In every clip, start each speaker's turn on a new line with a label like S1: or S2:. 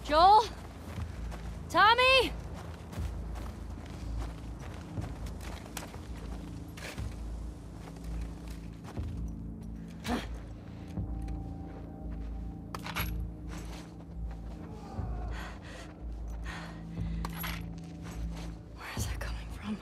S1: Joel? Tommy? Where is that coming from?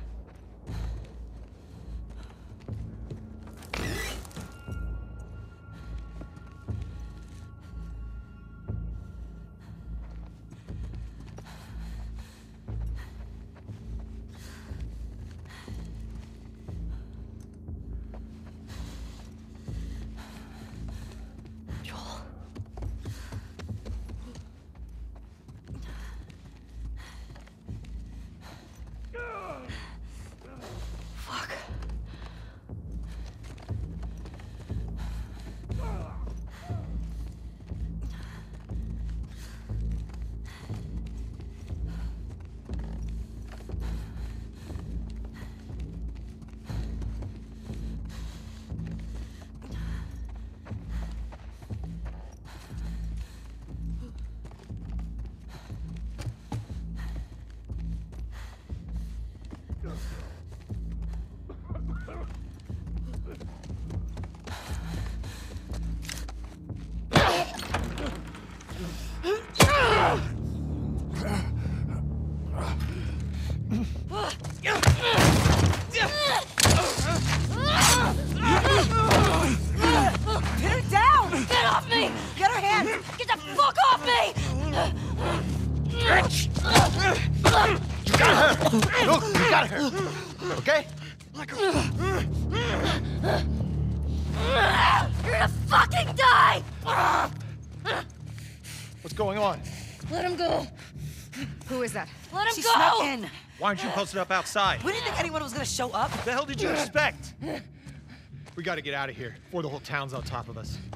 S2: Why aren't you posted up outside?
S3: We didn't think anyone was gonna show up.
S2: What the hell did you expect? We gotta get out of here before the whole town's on top of us.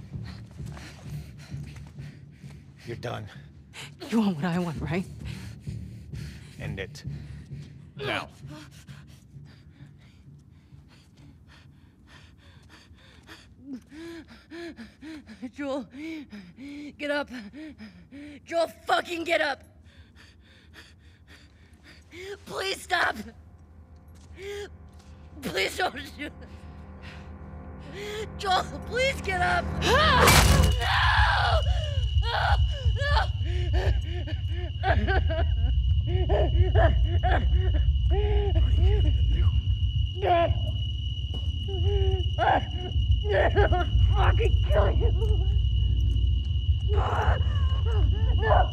S2: You're done.
S3: You want what I want, right?
S2: End it. Now.
S1: Joel, get up. Joel, fucking get up. Please stop! Please don't shoot! Joel, please get up! No! I'll fucking kill you! No!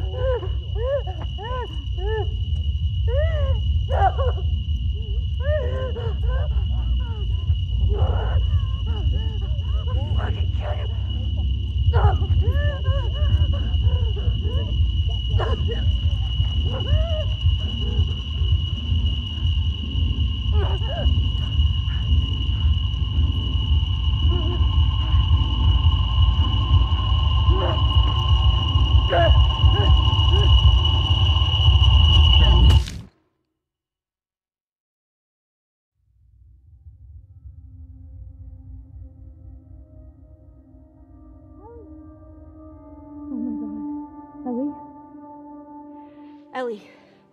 S1: Ellie.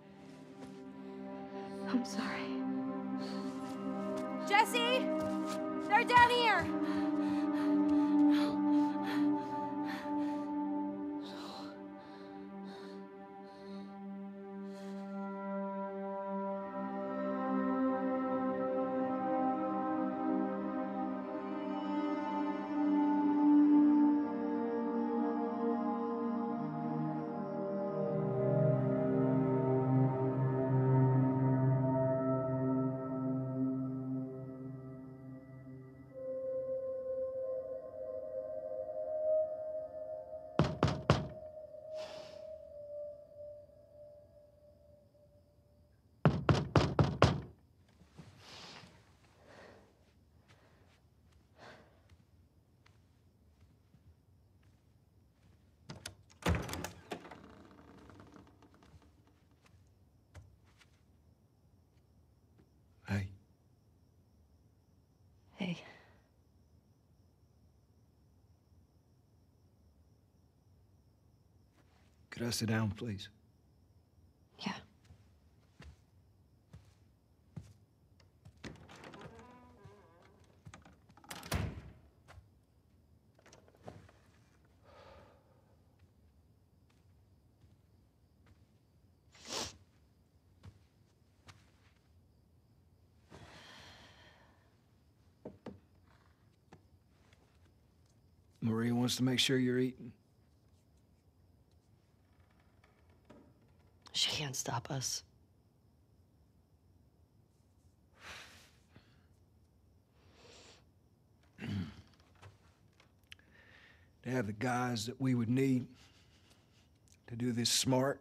S1: I'm sorry. Jesse! They're down here!
S4: Could I sit down, please?
S3: Yeah.
S4: Maria wants to make sure you're eating.
S3: She can't stop us.
S4: To have the guys that we would need to do this smart,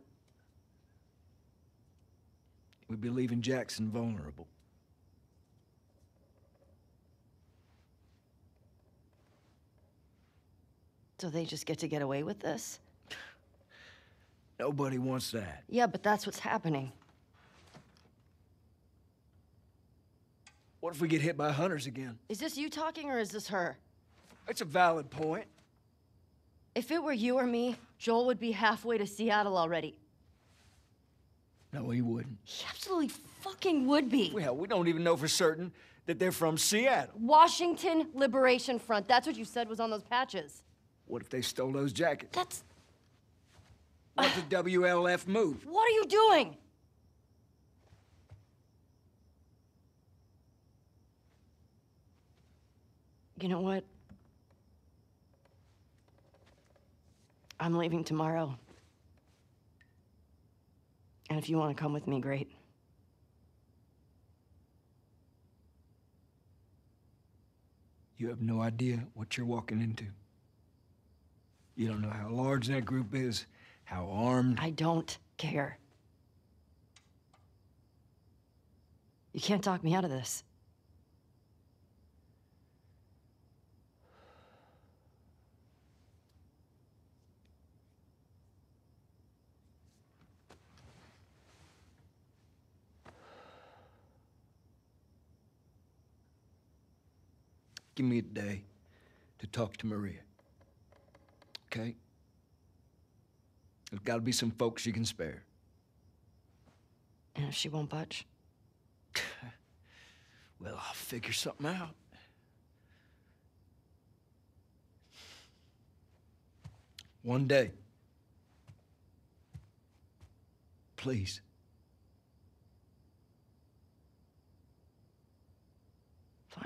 S4: we'd be leaving Jackson vulnerable.
S3: So they just get to get away with this?
S4: Nobody wants that.
S3: Yeah, but that's what's happening.
S4: What if we get hit by hunters again?
S3: Is this you talking or is this her?
S4: It's a valid point.
S3: If it were you or me, Joel would be halfway to Seattle already.
S4: No, he wouldn't.
S3: He absolutely fucking would be.
S4: Well, we don't even know for certain that they're from Seattle.
S3: Washington Liberation Front. That's what you said was on those patches.
S4: What if they stole those jackets?
S3: That's...
S4: What if the WLF moved?
S3: What are you doing? You know what? I'm leaving tomorrow. And if you want to come with me, great.
S4: You have no idea what you're walking into. You don't know how large that group is, how armed.
S3: I don't care. You can't talk me out of this.
S4: Give me a day to talk to Maria. Okay? There's got to be some folks you can spare.
S3: And if she won't budge?
S4: Well, I'll figure something out. One day. Please.
S3: Fine.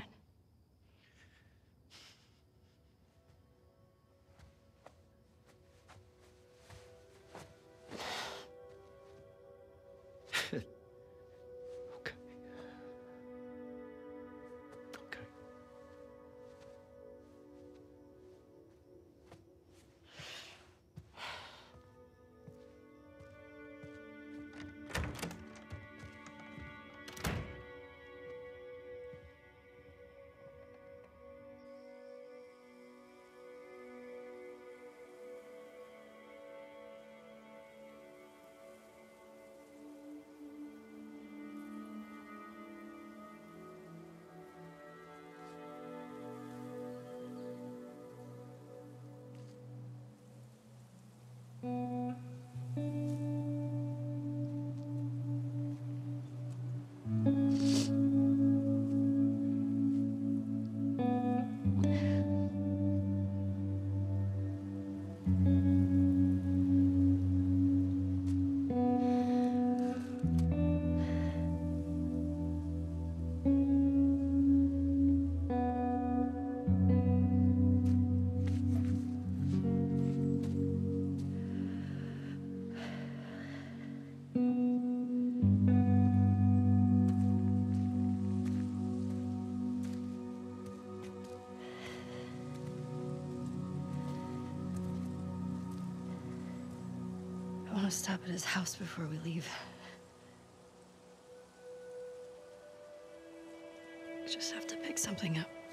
S4: Okay. Okay. I want to stop at his house before we leave. I just have to pick something up.